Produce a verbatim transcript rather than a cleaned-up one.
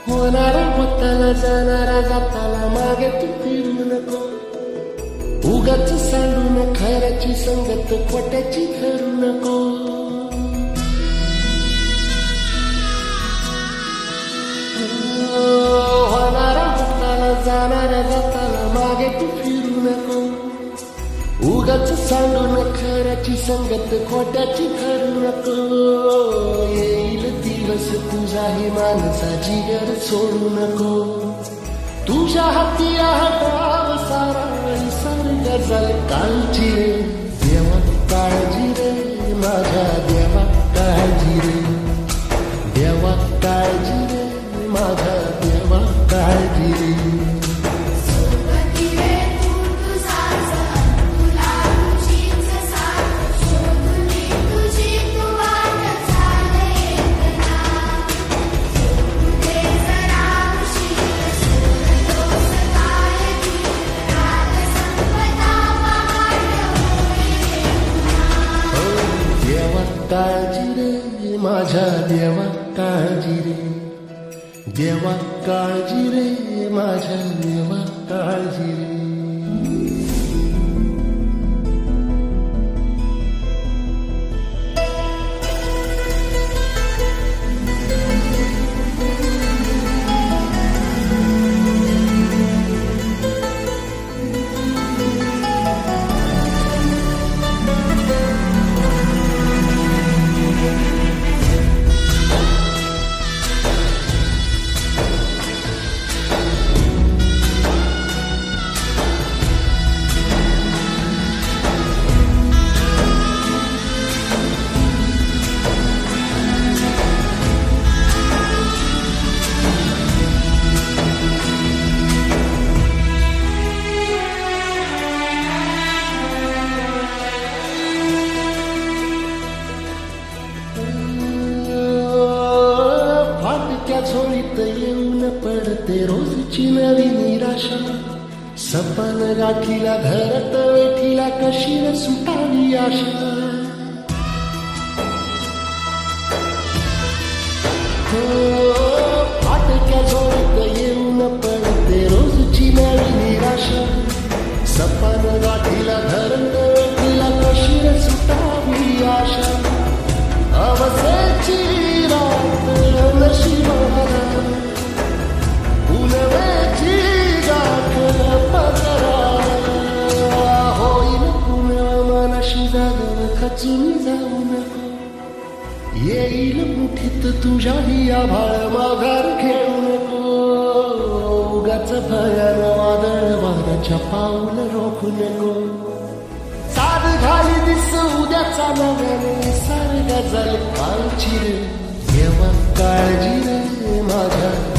होणारा होताना जाणारा जाताना मागे तू फिरू नको. उगाच सांडून खऱ्याची संगत खोट्याची धरू नको. होणारा होताना जाणारा जाताना मागे तू फिरू नको. उगाच सांडून खऱ्याची संगत खोट्याची धरू नको. येईल दिवस तुझाही माणसा जिगर सोडू नको. तुझ्या हाती हाताव सारा निसर्ग झाले काळजी रे. देवा काळजी रे माझ्या देवा काळजी रे. देवा काळजी रे माझ्या देवा काळजी रे. काळजी रे माझ्या देवा काळजी रे. देवा काळजी रे माझ्या देवा काळजी रे. झोळीत येऊन पडते रोजची नवी निराशा. सपन गाठीला धरत वेठीला कशी न सुटावी आशा. हो फाटक्या झोळीत येऊन पडते रोजची नवी निराशा. सपन गाठीला धरत वेठीला कशी न सुटावी आशा. अवसेची रात नशिबाला उन्हाची गाठ पदराला. होईल पुन्हा मनाशी जागर खचून जाऊ नको. येईल मुठीत तुझ्याही आभाळ माघार घेऊ नको. उगाच भयान वादळ वाऱ्याच्या पाऊल रोखू नको. साध घाली दिस उद्याचा नव्याने सारगा झाले काळजी रे. देवा काळजी रे माझ्या